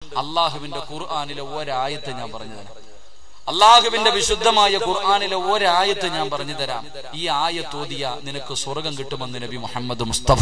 അള്ളാഹുവിന്റെ ഖുർആനിലെ ഒരായത്ത് ഞാൻ പറഞ്ഞു തരാം. അള്ളാഹുവിന്റെ വിശുദ്ധമായ ഖുർആനിലെ ഒരായത്ത് ഞാൻ പറഞ്ഞു തരാം. ഈ ആയത്ത് ഓതിയ നിനക്ക് സ്വർഗം കിട്ടുമെന്ന് നബി മുഹമ്മദ് മുസ്തഫ.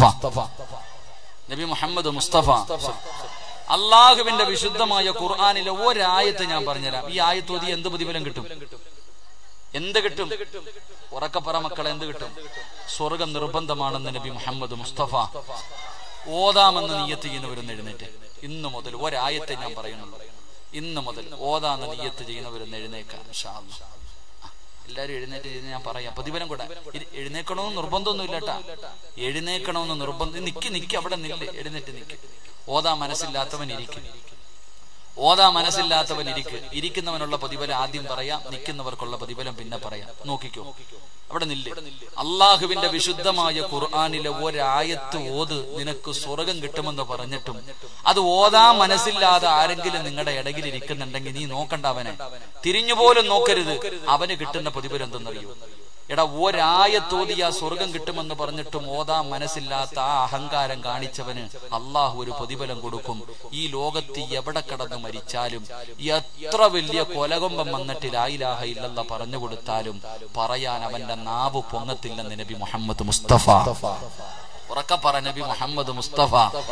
നബി മുഹമ്മദ് മുസ്തഫ അള്ളാഹുവിന്റെ വിശുദ്ധമായ ഖുർആനിലെ ഒരായത്ത് ഞാൻ പറഞ്ഞുതരാം. ഈ ആയത്ത് ഓതിയ എന്ത് പ്രതിഫലം കിട്ടും? എന്ത് കിട്ടും? ഉറക്കപ്പറ മക്കളെ, എന്ത് കിട്ടും? സ്വർഗം നിർബന്ധമാണെന്ന് നബി മുഹമ്മദ് മുസ്തഫ. ഓതാമെന്ന് നിയ്യത്ത് ചെയ്യുന്നവരൊന്ന് എഴുന്നേറ്റ്. ഇന്ന് മുതൽ ഒരായത്തെ ഞാൻ പറയുന്നുള്ളൂ. ഇന്ന് മുതൽ ഓതാന്ന് നിയ്യത്ത് ചെയ്യുന്നവരൊന്ന് എഴുന്നേക്കാം. ഇൻഷാ അല്ലാഹ് എല്ലാരും എഴുന്നേറ്റ് ചെയ്യുന്ന ഞാൻ പറയാം. പ്രതിഫലം കൂടെ എഴുന്നേക്കണമെന്ന് നിർബന്ധമൊന്നും ഇല്ലട്ടാ. എഴുന്നേക്കണമെന്ന് നിർബന്ധം. നിക്ക് അവിടെ നില്ല്, എഴുന്നേറ്റ് നിക്ക്. ഓതാ മനസ്സില്ലാത്തവൻ ഇരിക്കും. ഓതാ മനസ്സില്ലാത്തവൻ ഇരിക്കുന്നവനുള്ള പ്രതിഫലം ആദ്യം പറയാം, നിൽക്കുന്നവർക്കുള്ള പ്രതിഫലം പിന്നെ പറയാം. നോക്കിക്കോ, അവിടെ നില്ല്. അള്ളാഹുവിന്റെ വിശുദ്ധമായ ഖുർആനിലെ ഒരായത്ത് ഓത്, നിനക്ക് സ്വർഗം കിട്ടുമെന്ന് പറഞ്ഞിട്ടും അത് ഓതാ മനസ്സില്ലാതെ ആരെങ്കിലും നിങ്ങളുടെ ഇടയിൽ ഇരിക്കുന്നുണ്ടെങ്കിൽ നീ നോക്കണ്ട, അവനെ തിരിഞ്ഞുപോലും നോക്കരുത്. അവന് കിട്ടുന്ന പ്രതിഫലം എന്തെന്നറിയോ? എടാ, ഒരായത്തോതിയ സ്വർഗം കിട്ടുമെന്ന് പറഞ്ഞിട്ടും ഓതാ മനസ്സില്ലാത്ത ആ അഹങ്കാരം കാണിച്ചവന് അള്ളാഹു ഒരു പ്രതിഫലം കൊടുക്കും. ഈ ലോകത്ത് എവിടെ കടന്ന് മരിച്ചാലും, എത്ര വലിയ കൊലകൊമ്പം വന്നിട്ട് ലാ ഇലാഹ ഇല്ലല്ലാഹ് പറഞ്ഞു കൊടുത്താലും പറയാൻ അവന്റെ നാവ് പൊങ്ങത്തില്ലെന്ന് നബി മുഹമ്മദ് മുസ്തഫ. ഉറക്കെ പറ, നബി മുഹമ്മദ് മുസ്തഫ.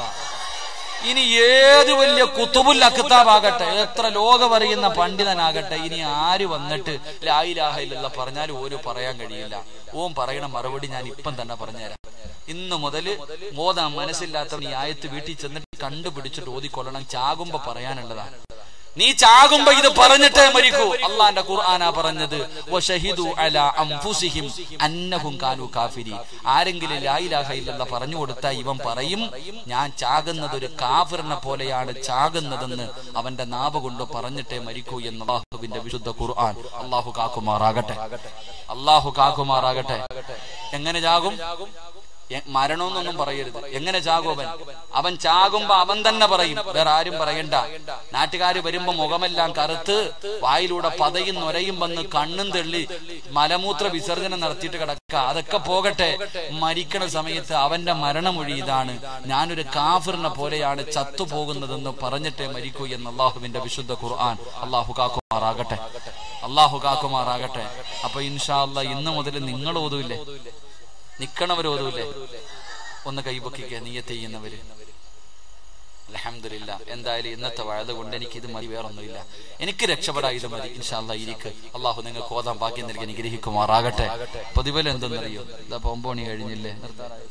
ഇനി ഏത് വലിയ കുത്തുബുൽ അക്താബാകട്ടെ, എത്ര ലോകമറിയുന്ന പണ്ഡിതനാകട്ടെ, ഇനി ആര് വന്നിട്ട് ലാ ഇലാഹ ഇല്ലല്ലാഹ് പറഞ്ഞാലും ഓര് പറയാൻ കഴിയില്ല. ഓൻ പറയണ മറുപടി ഞാൻ ഇപ്പം തന്നെ പറഞ്ഞുതരാം. ഇന്ന് മുതൽ ഓതാൻ മനസ്സില്ലാത്തവൻ ഈ ആയത്ത് വീട്ടിൽ ചെന്നിട്ട് കണ്ടുപിടിച്ചിട്ട് ഓതിക്കൊള്ളണം. ചാകുമ്പോ പറയാനുള്ളതാണ്. നീ ചാകുമ്പോ ഇത് പറഞ്ഞിട്ടേ മരിക്കൂ. അള്ളാന്റെ ഖുർആനാ പറഞ്ഞത്, വശഹിദു അലാ അൻഫുസിഹിം അന്നഹും കാനൂ കാഫിരീൻ. ആരെങ്കിലും ലാ ഇലാഹ ഇല്ലല്ലാഹ് പറഞ്ഞു കൊടുത്താൽ ഇവൻ പറയും, ഞാൻ ചാകുന്നത് ഒരു കാഫിറിനെ പോലെയാണ് ചാകുന്നതെന്ന് അവന്റെ നാവ് കൊണ്ട് പറഞ്ഞിട്ടേ മരിക്കൂ എന്ന് അല്ലാഹുവിന്റെ വിശുദ്ധ ഖുർആൻ. അല്ലാഹു കാക്കുമാറാകട്ടെ, അല്ലാഹു കാക്കുമാറാകട്ടെ. എങ്ങനെ ചാകും? മരണമെന്നൊന്നും പറയരുത്. എങ്ങനെ ചാകും? അവൻ ചാകുമ്പോ അവൻ തന്നെ പറയും, വേറെ ആരും പറയണ്ട. നാട്ടുകാര് വരുമ്പോ മുഖമെല്ലാം കറുത്ത് വായിലൂടെ പതയും നൊരയും വന്ന് കണ്ണും തെള്ളി മലമൂത്ര വിസർജനം നടത്തിയിട്ട് കിടക്ക. അതൊക്കെ പോകട്ടെ, മരിക്കണ സമയത്ത് അവന്റെ മരണമൊഴി ഇതാണ്, ഞാനൊരു കാഫിറിനെ പോലെയാണ് ചത്തുപോകുന്നതെന്ന് പറഞ്ഞിട്ടേ മരിക്കൂ എന്ന് അള്ളാഹുവിന്റെ വിശുദ്ധ ഖുർആൻ. അള്ളാഹു കാക്കുമാറാകട്ടെ, അള്ളാഹു കാക്കുമാറാകട്ടെ. അപ്പൊ ഇൻഷാ അല്ലാഹ് ഇന്ന് മുതൽ നിങ്ങൾ ഓതൂല്ലേ? നിക്കണവർ ഓതൂല്ലേ? ഒന്ന് കൈപൊക്കിക്കുക നിയ്യത്ത് ചെയ്യുന്നവര്. അൽഹംദുലില്ലാ. എന്തായാലും ഇന്നത്തെ വഅദ് കൊണ്ട് എനിക്ക് ഇത് മതി, വേറൊന്നുമില്ല. എനിക്ക് രക്ഷപ്പെടാൻ ഇത് മതി. ഇൻഷാ അല്ലാഹ് ഇരിക്ക്. അള്ളാഹു നിങ്ങൾക്ക് ഓതാൻ ഭാഗ്യം നൽകി അനുഗ്രഹിക്കുമാറാകട്ടെ. പ്രതിഫലം എന്തെന്നറിയോ? ഇതാ 9 മണി കഴിഞ്ഞില്ലേ? നിർത്താറായി.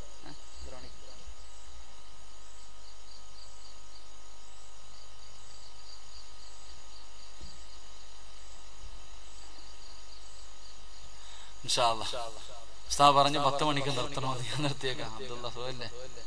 ഇൻഷാ അല്ലാഹ് ഉസ്താദ് പറഞ്ഞു 10 മണിക്ക് നിർത്തണമെന്ന്. ഞാൻ നിർത്തിയേക്കാം. അബ്ദുള്ള സുഖല്ലേ?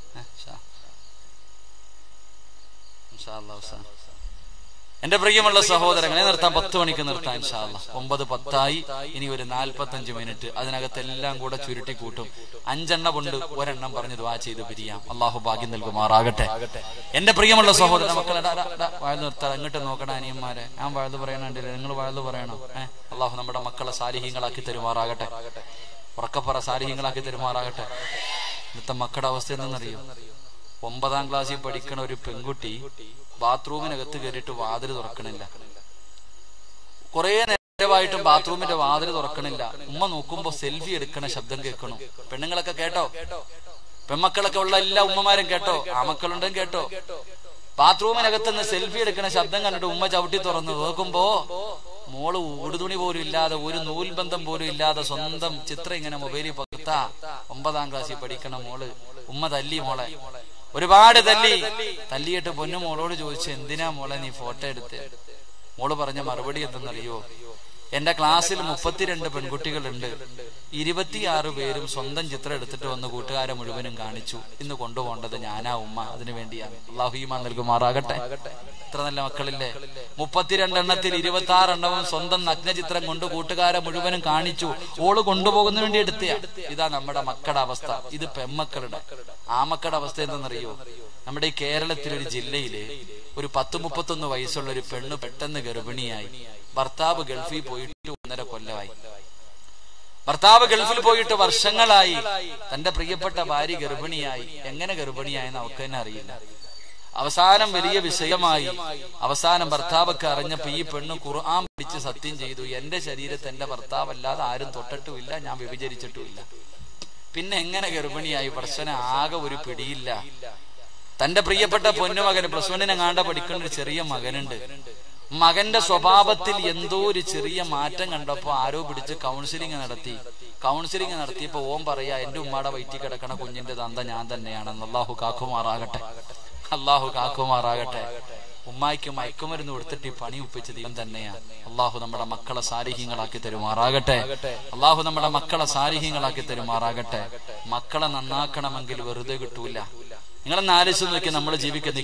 എന്റെ പ്രിയമുള്ള സഹോദരങ്ങളെ, നിർത്താം. 10 മണിക്ക് നിർത്താം ഇൻഷാ അല്ലാഹ്. 9:10 ഇനി ഒരു 45 മിനിറ്റ്. അതിനകത്ത് എല്ലാം കൂടെ ചുരുട്ടി കൂട്ടും. 5 എണ്ണം കൊണ്ട് ഒരെണ്ണം പറഞ്ഞ് ദുആ ചെയ്ത് പിരിയാം. അള്ളാഹു ഭാഗ്യം നൽകുമാറാകട്ടെ. എന്റെ പ്രിയമുള്ള സഹോദര മക്കളെ, വാഴ്ന്നു നിർത്താം. അങ്ങോട്ട് നോക്കണ അനിയന്മാരെ, ഞാൻ വാഴ്ന്നു പറയണുണ്ടല്ലേ? നിങ്ങൾ വാഴ്ന്നു പറയണോ? അള്ളാഹു നമ്മുടെ മക്കളെ സാലിഹീങ്ങളാക്കി തരുമാറാകട്ടെ. ഉറക്കപ്പറ, സാലിഹീങ്ങളാക്കി തരുമാറാകട്ടെ. ഇന്നത്തെ മക്കളുടെ അവസ്ഥ എന്തെന്നറിയോ? 9ാം ക്ലാസ്സിൽ പഠിക്കണ ഒരു പെൺകുട്ടി ബാത്റൂമിനകത്ത് കയറിയിട്ട് വാതിൽ തുറക്കണില്ല. കുറെ നേരമായിട്ടും ബാത്റൂമിന്റെ വാതിൽ തുറക്കണില്ല. ഉമ്മ നോക്കുമ്പോ സെൽഫി എടുക്കണ ശബ്ദം കേൾക്കണു. പെണ്ണുങ്ങളൊക്കെ കേട്ടോ? പെൺമക്കളൊക്കെ ഉള്ള എല്ലാ ഉമ്മമാരും കേട്ടോ? ആമക്കളുണ്ടെങ്കിൽ കേട്ടോ? ബാത്റൂമിനകത്തുനിന്ന് സെൽഫി എടുക്കണ ശബ്ദം കണ്ടിട്ട് ഉമ്മ ചവിട്ടി തുറന്നു നോക്കുമ്പോ മോള് ഉടുതുണി പോലും ഇല്ലാതെ, ഒരു നൂൽബന്ധം പോലും ഇല്ലാതെ സ്വന്തം ചിത്രം ഇങ്ങനെ മൊബൈലിൽ പകർത്താ. 9ാം ക്ലാസ്സിൽ പഠിക്കണ മോള്. ഉമ്മ തല്ലി മോളെ, ഒരുപാട് തല്ലിയിട്ട് പൊന്നു മോളോട് ചോദിച്ചു, എന്തിനാ മോളെ നീ ഫോട്ടോ എടുത്ത്? മോള് പറഞ്ഞ മറുപടി എന്തെന്നറിയോ? എന്റെ ക്ലാസ്സിൽ 32 പെൺകുട്ടികളുണ്ട്. 26 പേരും സ്വന്തം ചിത്രം എടുത്തിട്ട് വന്ന് കൂട്ടുകാരെ മുഴുവനും കാണിച്ചു. ഇന്ന് കൊണ്ടുപോകേണ്ടത് ഞാനാ ഉമ്മ, അതിനു വേണ്ടിയാണ്. അല്ലാഹു ഈമാൻ നൽകുമാറാകട്ടെ. എത്ര നല്ല മക്കളില്ലേ? 32 എണ്ണത്തിൽ 26 എണ്ണവും സ്വന്തം നഗ്നചിത്രം കൊണ്ട് കൂട്ടുകാരെ മുഴുവനും കാണിച്ചു. ഓള് കൊണ്ടുപോകുന്ന വേണ്ടി എടുത്തയാ. ഇതാ നമ്മുടെ മക്കളുടെ അവസ്ഥ. ഇത് പെൺമക്കളുടെ. ആമക്കളുടെ അവസ്ഥ എന്തെന്നറിയോ? നമ്മുടെ ഈ കേരളത്തിലൊരു ജില്ലയില് ഒരു 10-31 വയസ്സുള്ള ഒരു പെണ്ണ് പെട്ടെന്ന് ഗർഭിണിയായി. ഭർത്താവ് ഗൾഫിൽ പോയിട്ട് 1.5 കൊല്ലമായി. ഭർത്താവ് ഗൾഫിൽ പോയിട്ട് വർഷങ്ങളായി. തന്റെ പ്രിയപ്പെട്ട ഭാര്യ ഗർഭിണിയായി. എങ്ങനെ ഗർഭിണിയായെന്ന് അവൾക്ക് തന്നെ അറിയില്ല. അവസാനം വലിയ വിഷയമായി. അവസാനം ഭർത്താവൊക്കെ അറിഞ്ഞപ്പോ ഈ പെണ്ണ് ഖുർആൻ പഠിച്ച് സത്യം ചെയ്തു, എന്റെ ശരീരത്തെ എന്റെ ഭർത്താവല്ലാതെ ആരും തൊട്ടിട്ടുമില്ല, ഞാൻ വ്യഭിചരിച്ചിട്ടുമില്ല. പിന്നെ എങ്ങനെ ഗർഭിണിയായി? പ്രശ്നം ആകെ ഒരു പിടിയില്ല. തന്റെ പ്രിയപ്പെട്ട പൊന്നുമകന് പ്രസവനെ കാണ്ട പഠിക്കുന്ന ഒരു ചെറിയ മകനുണ്ട്. മകന്റെ സ്വഭാവത്തിൽ എന്തോ ഒരു ചെറിയ മാറ്റം കണ്ടപ്പോ ആരോ പിടിച്ച് കൗൺസിലിംഗ് നടത്തിയപ്പോ ഓൻ പറയാ, എന്റെ ഉമ്മാടെ വയറ്റിൽ കിടക്കണ കുഞ്ഞിന്റെ തന്ത ഞാൻ തന്നെയാണെന്ന്. അള്ളാഹു കാക്കുമാറാകട്ടെ, അള്ളാഹു കാക്കുമാറാകട്ടെ. ഉമ്മായിക്ക് മയക്കുമരുന്ന് കൊടുത്തിട്ട് ഈ പണി ഒപ്പിച്ചത് ഇവൻ തന്നെയാണ്. അള്ളാഹു നമ്മുടെ മക്കളെ സാലിഹീങ്ങളാക്കി തരുമാറാകട്ടെ, അള്ളാഹു നമ്മുടെ മക്കളെ സാലിഹീങ്ങളാക്കി തരുമാറാകട്ടെ. മക്കളെ നന്നാക്കണമെങ്കിൽ വെറുതെ കിട്ടൂല. നിങ്ങളെന്ന് ആലോചിച്ച് നോക്കി, നമ്മൾ ജീവിക്കുന്ന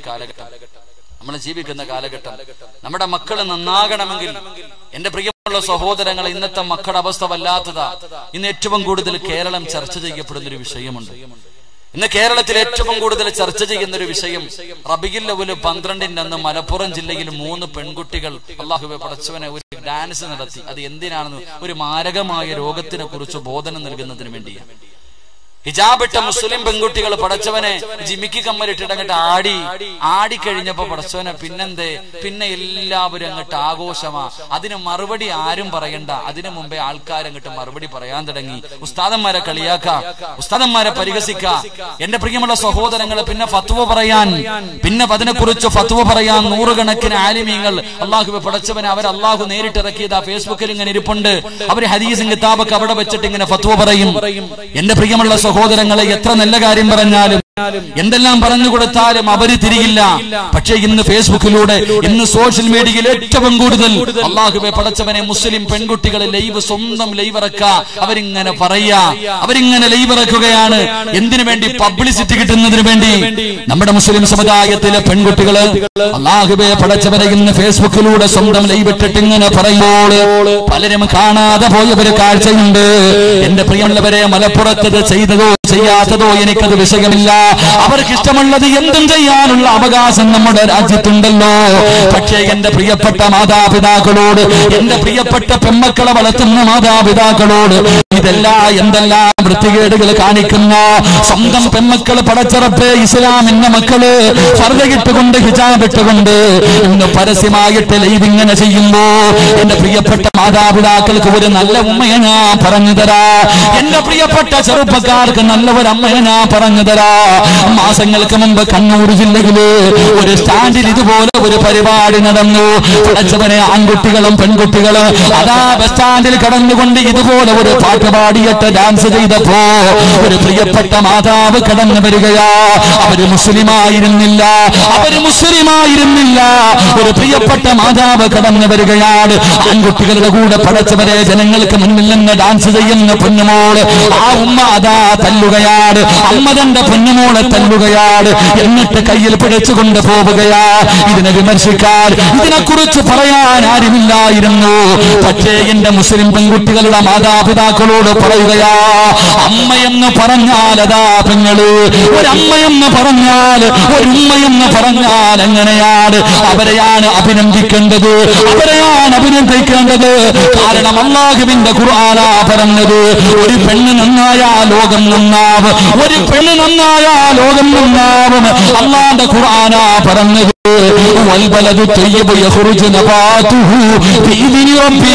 കാലഘട്ടം നമ്മുടെ മക്കള് നന്നാകണമെങ്കിൽ, എന്റെ പ്രിയമുള്ള സഹോദരങ്ങളെ, ഇന്നത്തെ മക്കളുടെ അവസ്ഥ വല്ലാത്തതാ. ഇന്ന് ഏറ്റവും കൂടുതൽ കേരളം ചർച്ച ചെയ്യപ്പെടുന്ന ഒരു വിഷയമുണ്ട്. ഇന്ന് കേരളത്തിൽ ഏറ്റവും കൂടുതൽ ചർച്ച ചെയ്യുന്ന ഒരു വിഷയം, റബീഉൽ അവ്വൽ 12 അന്ന് മലപ്പുറം ജില്ലയിൽ 3 പെൺകുട്ടികൾ അല്ലാഹുവേ പടച്ചവനെ ഒരു ഡാൻസ് നടത്തി. അത് എന്തിനാണെന്ന്, ഒരു മാരകമായ രോഗത്തിനെ കുറിച്ച് ബോധനം നൽകുന്നതിന് വേണ്ടിയാണ്. ഹിജാബിട്ട മുസ്ലിം പെൺകുട്ടികൾ പടച്ചവനെ ജിമിക്ക് കമ്മലിട്ടിട്ടങ്ങട്ട് ആടി കഴിഞ്ഞപ്പോ പടച്ചവനെ പിന്നെ എല്ലാവരും അങ്ങോട്ട് ആഘോഷമാ. അതിന് മറുപടി ആരും പറയണ്ട. അതിനു മുമ്പേ ആൾക്കാരങ്ങോട്ട് മറുപടി പറയാൻ തുടങ്ങി. ഉസ്താദന്മാരെ കളിയാക്ക, ഉസ്താദന്മാരെ പരിഹസിക്ക. എന്റെ പ്രിയമുള്ള സഹോദരങ്ങളെ, പിന്നെ ഫത്വ പറയാൻ, പിന്നെ അതിനെക്കുറിച്ച് ഫത്വ പറയാൻ നൂറുകണക്കിന് ആലിമീങ്ങൾ അള്ളാഹു പടച്ചവനെ അള്ളാഹു നേരിട്ടിറക്കിയതാ. ഫേസ്ബുക്കിൽ ഇങ്ങനെ ഇരിപ്പുണ്ട്. അവര് ഹദീസും കിതാബൊക്കെ അവിടെ വെച്ചിട്ട് ഇങ്ങനെ ഫത്വ പറയും. എന്റെ പ്രിയമുള്ള സഹോദരങ്ങളെ, എത്ര നല്ല കാര്യം പറഞ്ഞാലും എന്തെല്ലാം പറഞ്ഞു കൊടുത്താലും അവര് തിരിയില്ല. പക്ഷേ ഇന്ന് ഫേസ്ബുക്കിലൂടെ, ഇന്ന് സോഷ്യൽ മീഡിയയിൽ ഏറ്റവും കൂടുതൽ അള്ളാഹുവെ പടച്ചവനെ മുസ്ലിം പെൺകുട്ടികളെ സ്വന്തം ലൈവ് ഇറക്കുക. അവരിങ്ങനെ പറയാ, അവരിങ്ങനെ ലൈവ് ഇറക്കുകയാണ്. എന്തിനു വേണ്ടി? പബ്ലിസിറ്റി കിട്ടുന്നതിന് വേണ്ടി. നമ്മുടെ മുസ്ലിം സമുദായത്തിലെ പെൺകുട്ടികള് അള്ളാഹുവെ പടച്ചവനെ ഇന്ന് ഫേസ്ബുക്കിലൂടെ സ്വന്തം ലൈവ് ഇട്ടിട്ട് ഇങ്ങനെ പറയുമ്പോൾ പലരും കാണാതെ പോയ ഒരു കാഴ്ചയുണ്ട്. എന്റെ പ്രിയമുള്ളവരെ, മലപ്പുറത്തത് ചെയ്തതോ ചെയ്യാത്തതോ എനിക്കത് വിഷയമില്ല. അവർക്ക് ഇഷ്ടമുള്ളത് എന്തും ചെയ്യാനുള്ള അവകാശം നമ്മുടെ രാജ്യത്തുണ്ടല്ലോ. പക്ഷേ എന്റെ പ്രിയപ്പെട്ട മാതാപിതാക്കളോട്, എന്റെ പ്രിയപ്പെട്ട പെൺമക്കളെ വളർത്തുന്ന മാതാപിതാക്കളോട് എന്തെല്ലാം വൃത്തികേടുകൾ കാണിക്കുന്ന സ്വന്തം പെൺമക്കള് പടച്ചറപ്പേ ഇസ്ലാമിന്റെ മക്കള് ഫർദയിട്ടുകൊണ്ട് ഹിജാബിട്ടുകൊണ്ട് ഇന്ന് പരസ്യമായിട്ട് ലൈവ് ഇങ്ങനെ ചെയ്യുമ്പോ എന്റെ പ്രിയപ്പെട്ട മാതാപിതാക്കൾക്ക് ഒരു നല്ല ഉമ്മയെ ഞാൻ പറഞ്ഞു തരാ. എന്റെ പ്രിയപ്പെട്ട ചെറുപ്പക്കാർക്ക് നല്ല ഒരു അമ്മയെ ഞാൻ പറഞ്ഞു തരാ. മാസങ്ങൾക്ക് മുമ്പ് കണ്ണൂർ ജില്ലയില് ഒരു സ്റ്റാൻഡിൽ ഇതുപോലെ ഒരു പരിപാടി നടന്നു. പടച്ചവനെ, ആൺകുട്ടികളും പെൺകുട്ടികളും അതാ ബസ് സ്റ്റാൻഡിൽ കടന്നുകൊണ്ട് ഇതുപോലെ ഒരു പാട്ട് പാടിയിട്ട് ഡാൻസ് ചെയ്തപ്പോ ഒരു പ്രിയപ്പെട്ട മാതാവ് കടന്നു വരികയാ. അവര് മുസ്ലിമായിരുന്നില്ല. ഒരു പ്രിയപ്പെട്ട മാതാവ് കടന്നു വരികയാണ്. ആൺകുട്ടികളുടെ കൂടെ പടച്ചവരെ ജനങ്ങൾക്ക് മുന്നിൽ നിന്ന് ഡാൻസ് ചെയ്യുന്ന പൊന്നുമോള് ആ ഉമ്മ അതാ തല്ലുകയാണ്. അമ്മ തന്റെ പൊന്നുമോളെ തല്ലുകയാണ്. എന്നിട്ട് കയ്യിൽ പിടിച്ചുകൊണ്ട് പോവുകയാ. ഇതിനെ വിമർശിക്കാൻ, ഇതിനെക്കുറിച്ച് പറയാൻ ആരുമില്ലായിരുന്നു. പക്ഷേ എന്റെ മുസ്ലിം പെൺകുട്ടികളുടെ മാതാപിതാക്കളോട് പറയുകയാ, അമ്മയെന്ന് പറഞ്ഞാൽ അതാ പെങ്ങള്, ഒരമ്മയെന്ന് പറഞ്ഞാൽ, ഒരുമ്മയെന്ന് പറഞ്ഞാൽ എങ്ങനെയാണ്? അവരെയാണ് അഭിനന്ദിക്കേണ്ടത്, അവരെയാണ് അഭിനന്ദിക്കേണ്ടത്. കാരണം അല്ലാഹുവിന്റെ ഖുർആനാ പറഞ്ഞത്, ഒരു പെണ്ണ് നന്നായാ ലോകം നന്നാവും, ഒരു പെണ്ണ് നന്നായാ ലോകം നന്നാവും. അല്ലാഹുവിന്റെ ഖുർആനാ പറഞ്ഞത്, വൽബലദു തയ്യിബു യഖ്റുജു നബാതുഹു ബിഇദ്നി റബ്ബി.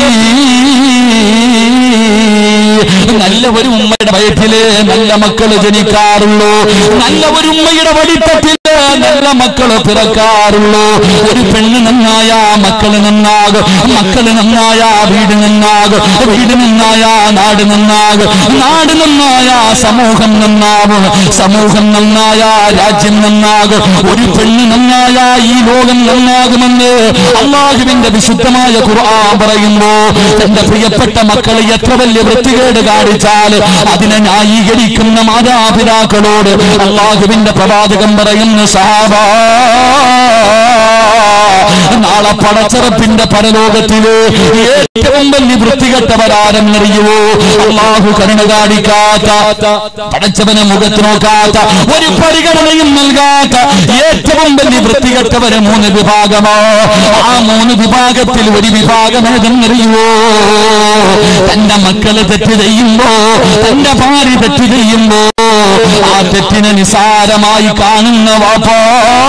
നല്ല ഒരു ഉമ്മയുടെ വയറ്റില് നല്ല മക്കള് ജനിക്കാറുള്ളൂ. നല്ല ഒരു ഉമ്മയുടെ വടിത്തട്ടില് നല്ല മക്കള് പിറക്കാറുള്ളൂ. ഒരു പെണ്ണ് നന്നായ മക്കള് നന്നാകും, മക്കള് നന്നായ വീട് നന്നാകും, വീട് നന്നായ നാട് നന്നാകും, നാട് നന്നായ സമൂഹം നന്നാവും, സമൂഹം നന്നായ രാജ്യം നന്നാകും. ഒരു പെണ്ണ് നന്നായ ഈ ലോകം നന്നാകുമെന്ന് അല്ലാഹുവിന്റെ വിശുദ്ധമായ ഖുർആൻ പറയുന്നു. തന്റെ പ്രിയപ്പെട്ട മക്കളെ എത്ര വലിയ വൃത്തികേട് കാണിച്ചാൽ അതിനെ ന്യായീകരിക്കുന്ന മാതാപിതാക്കളോട് അല്ലാഹുവിന്റെ പ്രവാചകൻ പറയുന്ന സഹാബ, നാളെ പടച്ചറപ്പിന്റെ പരലോകത്തില് ഏറ്റവും വലിയ വൃത്തികെട്ടവരാരെന്നറിയുവോ? അല്ലാഹു കരുണ കാണിക്കാത്ത, പടച്ചവനെ മുഖത്ത് നോക്കാത്ത, ഒരു പരിഗണനയും നൽകാത്ത ഏറ്റവും വലിയ വൃത്തികെട്ടവരെ 3 വിഭാഗമോ. ആ 3 വിഭാഗത്തിൽ ഒരു വിഭാഗം ഏതെന്നറിയുവോ? തന്റെ മക്കള് തെറ്റ് ചെയ്യുമ്പോ, തന്റെ ഭാര്യ തെറ്റ് ചെയ്യുമ്പോ ആ തെറ്റിനെ നിസാരമായി കാണുന്ന വാപ്പാ,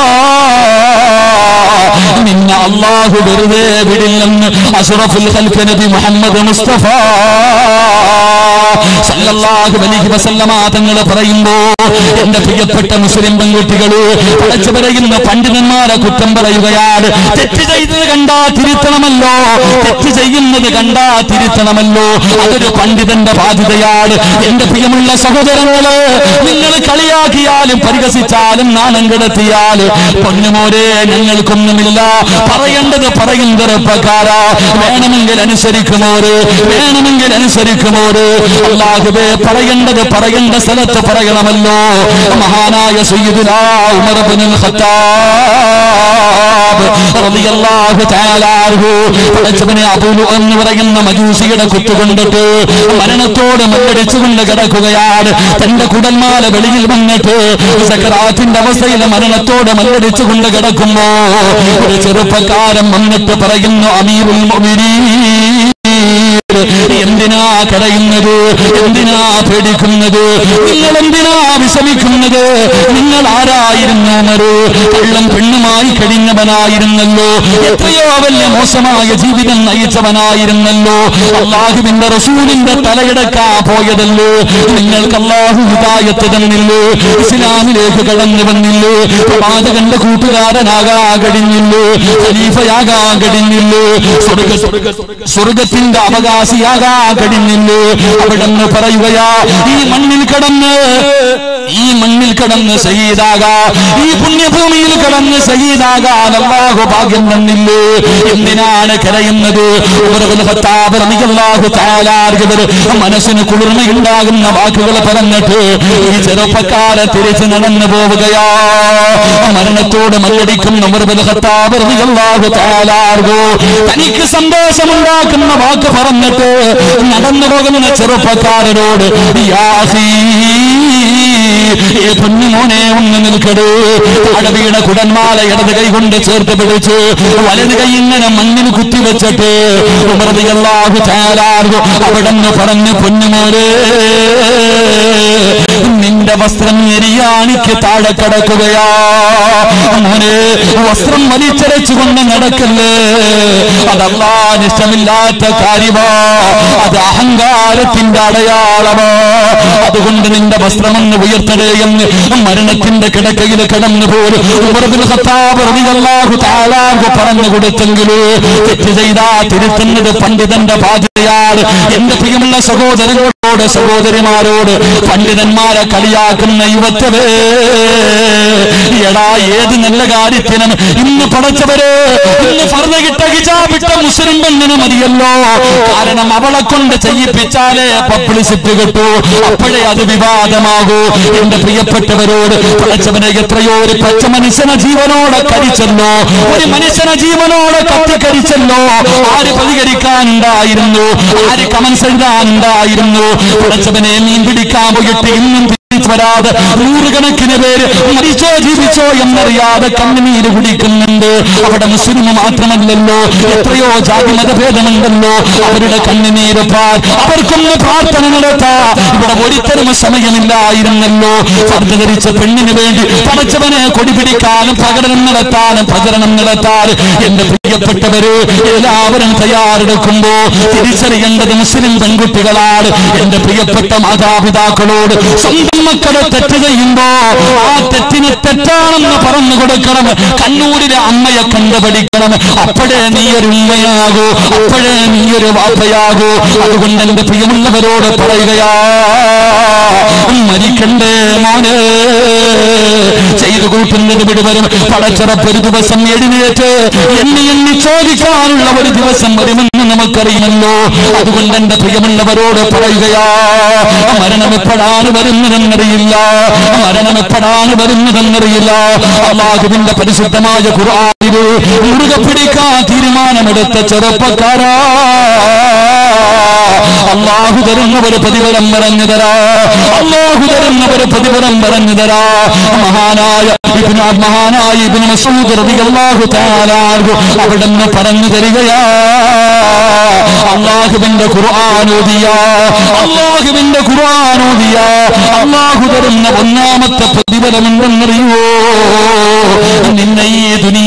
നിന്നെ അല്ലാഹു വെറുതെ വിടില്ലെന്ന് അഷ്റഫുൽ ഖൽഖ് നബി മുഹമ്മദ് മുസ്തഫ സല്ലല്ലാഹു അലൈഹി വസല്ലമ തങ്ങൾ പറയുമ്പോ, എന്റെ പ്രിയപ്പെട്ട മുസ്ലിം പെൺകുട്ടികള് പടച്ചു പറയുന്ന പണ്ഡിതന്മാരെ കുറ്റം പറയുകയാണ്. തെറ്റ് ചെയ്തത് കണ്ടാ തിരുത്തണമല്ലോ, തെറ്റ് ചെയ്യുന്നത് കണ്ടാ തിരുത്തണമല്ലോ, അതൊരു പണ്ഡിതന്റെ ബാധ്യതയാണ്. എന്റെ പ്രിയമുള്ള സഹോദരങ്ങള്, നിങ്ങൾ കളിയാക്കിയാലും പരിഹസിച്ചാലും നാണം കെടുത്തിയാലും പൊന്നുമോരെ ഞങ്ങൾക്കൊന്നുമില്ല. പറയേണ്ടത് പറയും ചെറുപ്പക്കാരാ, വേണമെങ്കിൽ അനുസരിക്കുമോര്, വേണമെങ്കിൽ അനുസരിക്കുമോര്. അല്ലാഹുവേ, പറയേണ്ടത് പറയേണ്ട സ്ഥലത്ത് പറയണമല്ലോ. മഹാനായ സയ്യിദുനാ ഉമർ ഇബ്നുൽ ഖത്താബ് റളിയല്ലാഹു തആല അൻഹു പടച്ചവനെ അബൂലു എന്ന് പറയുന്ന മജൂസിയുടെ കുത്തുകൊണ്ടിട്ട് മരണത്തോട് മല്ലടിച്ചുകൊണ്ട് കിടക്കുകയാണ്. തന്റെ കുടൽമാല വെളിയിൽ വന്നിട്ട് സക്കറാത്തിന്റെ അവസ്ഥയിൽ മരണത്തോട് മല്ലടിച്ചുകൊണ്ട് കിടക്കുമ്പോ ഒരു ചെറുപ്പക്കാരൻ വന്നിട്ട് പറയുന്നു, അമീറുൽ മുഅ്മിനീൻ, എന്തിനാ കരയുന്നത്? എന്തിനാ പേടിക്കുന്നത്? നിങ്ങൾ എന്തിനാ വിഷമിക്കുന്നത്? നിങ്ങൾ ആരായിരുന്നു? ഉമറ് കള്ളം പെണ്ണുമായി കഴിഞ്ഞവനായിരുന്നല്ലോ, എത്രയോ വലിയ മോശമായ ജീവിതം നയിച്ചവനായിരുന്നല്ലോ, അല്ലാഹുവിന്റെ റസൂലിന്റെ തലയിടക്കാ പോയതല്ലോ. നിങ്ങൾക്ക് അല്ലാഹു ഹിദായത്ത് തന്നില്ലേ, ഇസ്ലാമിലേക്ക് കടന്നു വന്നില്ലേ, പ്രവാചകന്റെ കൂട്ടുകാരനാകാൻ കഴിഞ്ഞില്ലേ, ഖലീഫയാകാൻ കഴിഞ്ഞില്ലേ, സ്വർഗത്തിന്റെ അവകാശിയാകാൻ കഴിഞ്ഞില്ലേ? അവിടെന്ന് പറയുകയാ, ഈ മണ്ണിൽ കടന്ന് ശഹീദാകാ, ഈ പുണ്യഭൂമിയിൽ കടന്ന് ശഹീദാകാൻ അല്ലാഹു ഭാഗ്യം തന്നില്ലേ? എന്തിനാണ് കരയുന്നത്? മനസ്സിന് കുളിർമയുണ്ടാകുന്ന വാക്കുകൾ പറഞ്ഞിട്ട് ഈ ചെറുപ്പക്കാരെ തിരിച്ച് നടന്നു പോവുകയാ. മരണത്തോട് മല്ലടിക്കുന്ന തനിക്ക് സന്തോഷമുണ്ടാക്കുന്ന വാക്ക് പറഞ്ഞിട്ട് നടന്നു പോകുന്ന ചെറുപ്പക്കാരനോട്, പൊന്നുമോനെ ഒന്ന് നിൽക്കടൂ. അടവിയുടെ കുടന്മാല ഇടത് കൈ കൊണ്ട് ചേർത്ത് പിടിച്ച് വലത് കൈ ഇങ്ങനെ മണ്ണിന് കുത്തിവെച്ചിട്ട് ഉമർ റളിയല്ലാഹു തആല അവിടെന്ന് പറഞ്ഞു, പൊന്നുമോനെ, നിന്റെ വസ്ത്രം എരിയാണിക്ക് താഴെ കിടക്കുകയാ. മോനെ, വസ്ത്രം വലിച്ചരച്ചുകൊണ്ട് നടക്കല്ലേ, അതല്ലാഹുവിന് ഇഷ്ടമില്ലാത്ത കാര്യമാ, അത് അഹങ്കാരത്തിന്റെ അടയാളമാ. അതുകൊണ്ട് നിന്റെ വസ്ത്രമെന്ന് ഉയർത്തടേ എന്ന് മരണത്തിന്റെ കിടക്കയിൽ കിടന്നു പോലും ഉമർ ഇബ്നുൽ ഖത്താബ് റളിയല്ലാഹു തആല പറഞ്ഞു കൊടുത്തെങ്കിലും തെറ്റ് ചെയ്താ തിരുത്തുന്നത് പണ്ഡിതന്റെ ബാധ്യതയാണ്. എന്റെ പ്രിയമുള്ള സഹോദരങ്ങളോട് സഹോദരിമാരോട് പണ്ഡിതന്മാരെ കളിയാക്കുന്ന യുവത്വേ, എടാ, ഏത് നല്ല കാര്യത്തിനും ഇന്ന് പടച്ചവര് ഇന്ന് ഫർദ് കിട്ട ഹിജാബിട്ട മുസ്ലിം പെണ്ണിന് മതിയല്ലോ. കാരണം അവളെ കൊണ്ട് ചെയ്യിപ്പിച്ചാലേ പബ്ലിസിറ്റി കിട്ടൂ, അപ്പോഴേ അത് വിവാദമാകൂ. എന്റെ പ്രിയപ്പെട്ടവരോട് പടച്ചവനെ എത്രയോ ഒരു പച്ച മനുഷ്യന ജീവനോടെ കരിച്ചല്ലോ, ഒരു മനുഷ്യന ജീവനോടെ കത്തിക്കരിച്ചല്ലോ. ആര് പ്രതികരിക്കാനുണ്ടായിരുന്നു? ആര് കമൻസ് എഴുതാനുണ്ടായിരുന്നു? പടച്ചവനെ മീൻ പിടിക്കാൻ പോയിട്ട് ഇന്നും വരാതെ നൂറുകണക്കിന് പേര് മരിച്ചോ ജീവിച്ചോ എന്നറിയാതെ കണ്ണുനീര് കുടിക്കുന്നുണ്ട്. അവിടെ മുസ്ലിം മാത്രമല്ലല്ലോ, എത്രയോ ജാതി മതഭേദമുണ്ടല്ലോ. അവരുടെ കണ്ണുനീര് അവർക്കൊന്ന് പ്രാർത്ഥന നടത്താ ഇവിടെ ഒരുത്തരും സമയമില്ലായിരുന്നല്ലോ. ധരിച്ച പെണ്ണിന് വേണ്ടി പടച്ചവനെ കൊടി പിടിക്കാനും പ്രകടനം നടത്താനും പ്രചരണം നടത്താനും എന്റെ പ്രിയപ്പെട്ടവര് എല്ലാവരും തയ്യാറെടുക്കുമ്പോ തിരിച്ചറിയേണ്ടത് മുസ്ലിം പെൺകുട്ടികളാണ്. എന്റെ പ്രിയപ്പെട്ട മാതാപിതാക്കളോട് സ്വന്തം മക്കളെ തെറ്റ് ചെയ്യുമ്പോ ആ തെറ്റിന് തെറ്റാണെന്ന് പറഞ്ഞു കൊടുക്കണം. കണ്ണൂരിലെ അമ്മയെ കണ്ടുപഠിക്കണം. അപ്പോഴേ നീ ഒരു ഉമ്മയാകൂ, അപ്പോഴേ നീ ഒരു വാപ്പയാകൂ. അതുകൊണ്ട് എന്റെ പ്രിയമുള്ളവരോട് പറയുകയാ, മരിക്കണ്ടേ മോനെ, ചെയ്തു കൂട്ടുന്നത് വിടുവരും. പടച്ചിറപ്പൊരു ദിവസം എഴുന്നേറ്റ് എണ്ണി ചോദിക്കാനുള്ള ഒരു ദിവസം വരുമെന്ന് നമുക്കറിയുമല്ലോ. അതുകൊണ്ട് എന്റെ പ്രിയമുള്ളവരോട് പറയുകയാ, മരണം എപ്പോഴാണ് വരുന്നതെന്നറിയില്ല, മരണം എപ്പോഴാണ് വരുന്നതെന്നറിയില്ല. അല്ലാഹുവിന്റെ പരിശുദ്ധമായ ഖുർആൻ മുറുകെ പിടിക്കാൻ തീരുമാനമെടുത്ത ചെറുപ്പക്കാരാ, അല്ലാഹു തരുന്നവര് പ്രതിഫലം പറഞ്ഞു തരാ, അല്ലാഹു തരുന്നവര് പ്രതിഫലം പറഞ്ഞു തരാ. മഹാനായ ഇബ്നു മസ്ഊദ് റളിയല്ലാഹു തആല അൻഹു അവിടുന്ന് പറഞ്ഞു തരികയാ, അല്ലാഹുവിന്റെ ഖുർആൻ ഓതിയ, അല്ലാഹുവിന്റെ ഖുർആൻ ഓതിയ അല്ലാഹു തരുന്ന ഒന്നാമത്തെ പ്രതിഫലം എന്തെന്നറിയോ? നിന്നെ ഈ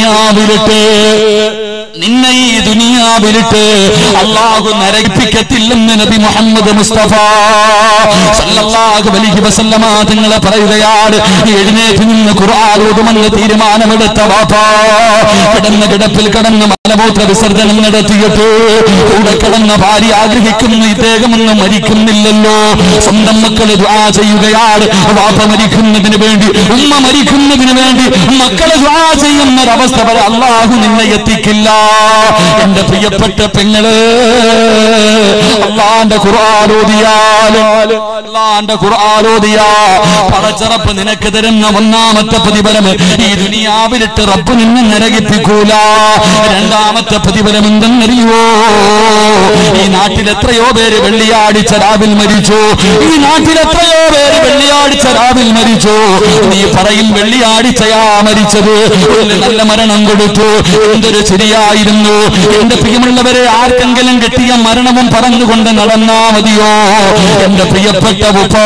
ദുനിയാവിലിട്ട് അല്ലാഹു നരകിപ്പിക്കത്തില്ലെന്ന് നബി മുഹമ്മദ് മുസ്തഫ സല്ലല്ലാഹു അലൈഹി വസല്ലമ തങ്ങൾ പറയുകയാണ്. എഴുന്നേറ്റ് നിന്ന് ഖുർആൻ ഓതുമെന്ന് തീരുമാനമെടുത്ത വാപ്പാ കിടന്ന കിടപ്പിൽ കിടന്ന് മലമൂത്ര വിസർജനം നടത്തിയിട്ട് കൂടെ കിടന്ന ഭാര്യ ആഗ്രഹിക്കുന്നു ഇദ്ദേഹമൊന്നും മരിക്കുന്നില്ലല്ലോ. സ്വന്തം മക്കള് ദുആ ചെയ്യുകയാണ്. വാപ്പ മരിക്കുന്നതിന് വേണ്ടി, ഉമ്മ മരിക്കുന്നതിന് വേണ്ടി മക്കള് ദുആ ചെയ്യുന്നൊരവസ്ഥ വരെ അല്ലാഹു നിന്നെ എത്തിക്കില്ല. എന്റെ പ്രിയപ്പെട്ട പെങ്ങള്, അല്ലാഹുവിന്റെ ഖുർആൻ ഓതിയാ പടച്ചറപ്പ് നിനക്ക് തരുന്ന ഒന്നാമത്തെ പ്രതിഫലം ഈ ദുനിയാവിലിട്ട് റബ്ബ് നിന്നെ നരകിപ്പിക്കൂല. രണ്ടാമത്തെ പ്രതിഫലം എന്തെന്നറിയോ? ഈ നാട്ടിൽ എത്രയോ പേര് വെള്ളിയാഴ്ച രാവിൽ മരിച്ചു. ഈ നാട്ടിൽ എത്രയോ പേര് വെള്ളിയാഴ്ച രാവിൽ മരിച്ചു. നീ പറയും വെള്ളിയാഴ്ചയാ മരിച്ചത്, നല്ല മരണം കൊടുത്തു, എന്തൊരു ശരിയായിരുന്നു. എന്റെ പ്രിയമുള്ളവരെ, ആർക്കെങ്കിലും കിട്ടിയ മരണവും പറഞ്ഞുകൊണ്ട് നടന്നാ മതിയോ? എന്റെ പ്രിയപ്പെട്ട ഉപ്പാ,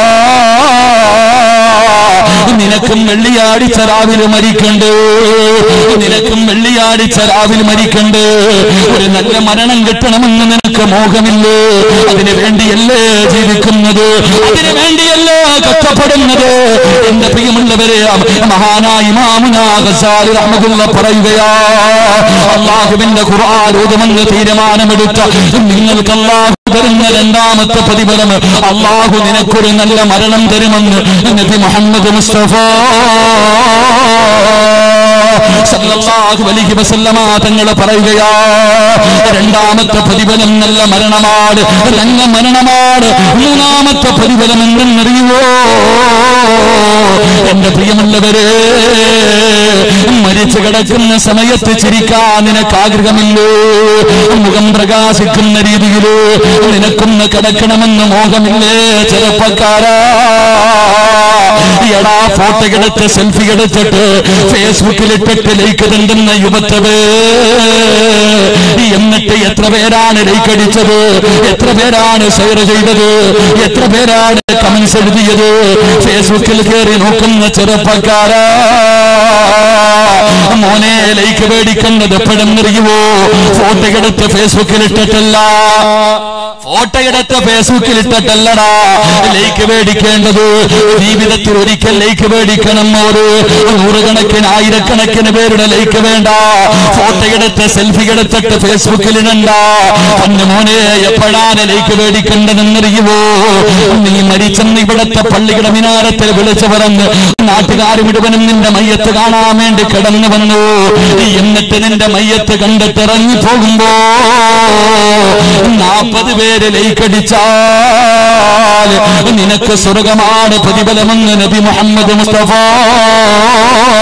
നിനക്കും വെള്ളിയാഴ്ച രാവിലെ മരിക്കണ്ട്, നിനക്കും വെള്ളിയാഴ്ച രാവിലെ മരിക്കണ്ട്. ഒരു നല്ല മരണം കിട്ടണമെന്ന് നിനക്ക് മോഹമില്ലേ? അതിനു വേണ്ടിയല്ലേ ജീവിക്കുന്നത്? അതിനു വേണ്ടിയല്ലേ കഷ്ടപ്പെടുന്നത്? എന്റെ പ്രിയമുള്ളവരെ, മഹാനായ ഇമാമുനാ ഗസാലി റഹ്മത്തുള്ളാഹി പറയുകയാ, അല്ലാഹുവിന്റെ ഖുർആൻ ഓതുമെന്ന് തീരുമാനമെടുത്ത നിങ്ങൾക്ക് അല്ലാഹു തരുന്ന രണ്ടാമത്തെ പ്രതിഫലം, അല്ലാഹു നിനക്കൊരു നല്ല മരണം തരുമെന്ന് നബി മുഹമ്മദ് മുസ്തഫ സല്ലല്ലാഹു അലൈഹി വസല്ലമ തങ്ങൾ പറയുകയാ. രണ്ടാമത്തെ പ്രതിഫലം നല്ല മരണമാണ്, നല്ല മരണമാണ്. മൂന്നാമത്തെ പ്രതിഫലം എന്തെന്നറിയുമോ? എന്റെ പ്രിയമുള്ളവരെ, മരിച്ചു കിടക്കുന്ന സമയത്ത് ചിരിക്കാൻ നിനക്ക് ആഗ്രഹമില്ലേ? മുഖം പ്രകാശിക്കുന്ന രീതിയില് നിനക്കൊന്ന് കിടക്കണമെന്ന് മോഹമില്ലേ? ചെറുപ്പക്കാരാ, എടാ ഫോട്ടോ എടുത്ത് സെൽഫി എടുത്തിട്ട് ഫേസ്ബുക്കിലിട്ടിട്ട് ലൈക്ക് തണ്ടുന്ന യുവത്തവേ, എന്നിട്ട് എത്ര പേരാണ് ലൈക്ക് അടിച്ചത്? എത്ര പേരാണ് ഷെയർ ചെയ്തത്? എത്ര പേരാണ് കമന്റ്സ് എഴുതിയത്? ഫേസ്ബുക്കിൽ കയറി നോക്കുന്ന ചെറുപ്പക്കാരാ, മോനെ ലൈക്ക് മേടിക്കുന്നത് എപ്പോഴെന്നറിയുമോ? ഫോട്ടോ എടുത്ത് ഫേസ്ബുക്കിൽ ഇട്ടിട്ടല്ല, ഫോട്ടോ എടുത്ത് ഫേസ്ബുക്കിൽ ഇട്ടിട്ടല്ലടാ ലൈക്ക് മേടിക്കേണ്ടത്. ജീവിതത്തിൽ ഒരിക്കൽ ലൈക്ക് മേടിക്കണം. ഒരു നൂറുകണക്കിന് ആയിരക്കണക്കിന് പേരുടെ ലൈക്ക് വേണ്ട. ഫോട്ടോ എടുത്ത് സെൽഫി എടുത്തിട്ട് ഫേസ്ബുക്കിൽ ഇടണ്ട. അന്ന് മോനെ എപ്പോഴാണ് ലൈക്ക് മേടിക്കേണ്ടതെന്നറിയുമോ? നീ മരിച്ചെന്ന് ഇവിടത്തെ പള്ളിയുടെ മിനാരത്തിൽ വിളിച്ചു പറഞ്ഞ് നാട്ടുകാർ മുഴുവനും നിന്റെ മയ്യത്ത് കാണാൻ വേണ്ടി കിടന്നു വന്നു. എന്നിട്ട് നിന്റെ മയ്യത്ത് കണ്ടിട്ട് ഇറങ്ങി പോകുമ്പോ 40 പേര് ലൈക്കടിച്ചാൽ നിനക്ക് സ്വർഗമാണ് പ്രതിഫലമെന്ന് നബി മുഹമ്മദ് മുസ്തഫ